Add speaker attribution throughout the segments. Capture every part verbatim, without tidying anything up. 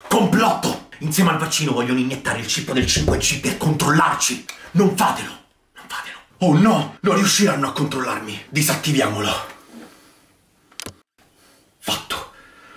Speaker 1: Complotto! Insieme al vaccino vogliono iniettare il chip del cinque G per controllarci. Non fatelo! Non fatelo! Oh no! Non riusciranno a controllarmi! Disattiviamolo! Fatto!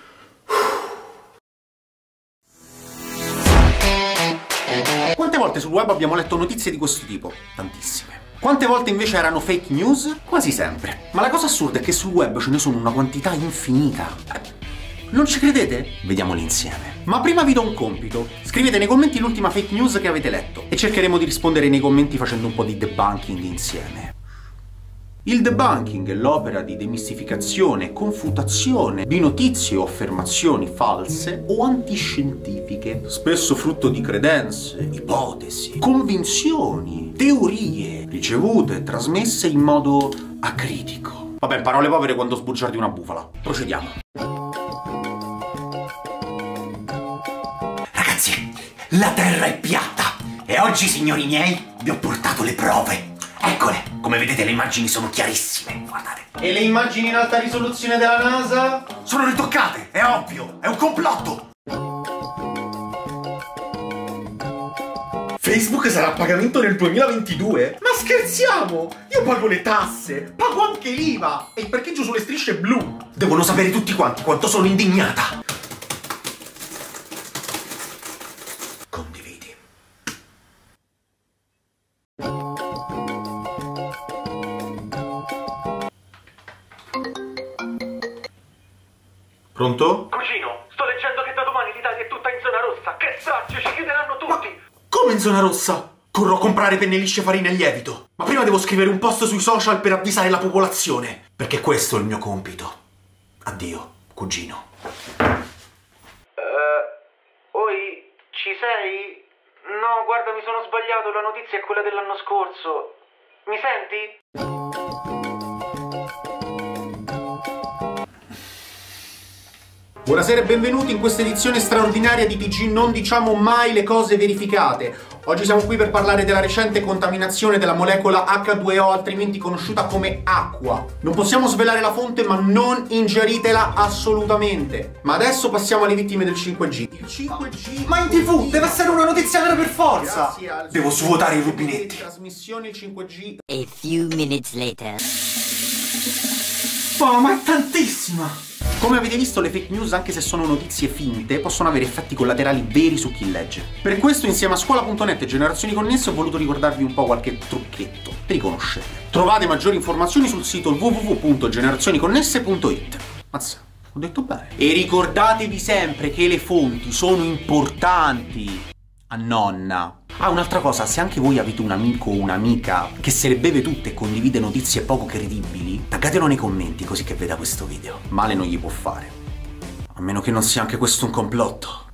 Speaker 2: Quante volte sul web abbiamo letto notizie di questo tipo? Tantissime. Quante volte invece erano fake news? Quasi sempre. Ma la cosa assurda è che sul web ce ne sono una quantità infinita. Non ci credete? Vediamoli insieme. Ma prima vi do un compito. Scrivete nei commenti l'ultima fake news che avete letto e cercheremo di rispondere nei commenti facendo un po' di debunking insieme. Il debunking è l'opera di demistificazione e confutazione di notizie o affermazioni false o antiscientifiche, spesso frutto di credenze, ipotesi, convinzioni, teorie ricevute e trasmesse in modo acritico. Vabbè, in parole povere, quando sbugiardi una bufala. Procediamo.
Speaker 1: Ragazzi, la Terra è piatta e oggi, signori miei, vi ho portato le prove. Eccole, come vedete le immagini sono chiarissime, guardate.
Speaker 2: E le immagini in alta risoluzione della NASA?
Speaker 1: Sono ritoccate, è ovvio, è un complotto. Facebook sarà a pagamento nel duemilaventidue?
Speaker 2: Ma scherziamo! Io pago le tasse, pago anche l'I V A e il parcheggio sulle strisce blu.
Speaker 1: Devono sapere tutti quanti quanto sono indignata. Condividi.
Speaker 2: Pronto?
Speaker 3: Cugino, sto leggendo che da domani l'Italia è tutta in zona rossa. Che sacce, ci chiuderanno tutti.
Speaker 1: Ma come in zona rossa? Corro a comprare penne lisce, farina e lievito. Ma prima devo scrivere un post sui social per avvisare la popolazione. Perché questo è il mio compito. Addio, cugino.
Speaker 3: Uh, oi, ci sei? No, guarda, mi sono sbagliato, la notizia è quella dell'anno scorso. Mi senti?
Speaker 2: Buonasera e benvenuti in questa edizione straordinaria di T G Non diciamo mai le cose verificate. Oggi siamo qui per parlare della recente contaminazione della molecola H due O, altrimenti conosciuta come acqua. Non possiamo svelare la fonte, ma non ingeritela assolutamente. Ma adesso passiamo alle vittime del cinque G. Il cinque G...
Speaker 1: Ma in tv deve essere una notizia vera per forza. Devo svuotare i rubinetti.
Speaker 2: Trasmissione il cinque G.
Speaker 4: A few minutes later.
Speaker 1: Oh, ma è tantissima.
Speaker 2: Come avete visto, le fake news, anche se sono notizie finte, possono avere effetti collaterali veri su chi legge. Per questo, insieme a Scuola punto net e Generazioni Connesse, ho voluto ricordarvi un po' qualche trucchetto per riconoscerle. Trovate maggiori informazioni sul sito w w w punto generazioni-connesse punto it. Mazza, ho detto bene. E ricordatevi sempre che le fonti sono importanti. A nonna. Ah, un'altra cosa, se anche voi avete un amico o un'amica che se le beve tutte e condivide notizie poco credibili, taggatelo nei commenti così che veda questo video. Male non gli può fare. A meno che non sia anche questo un complotto.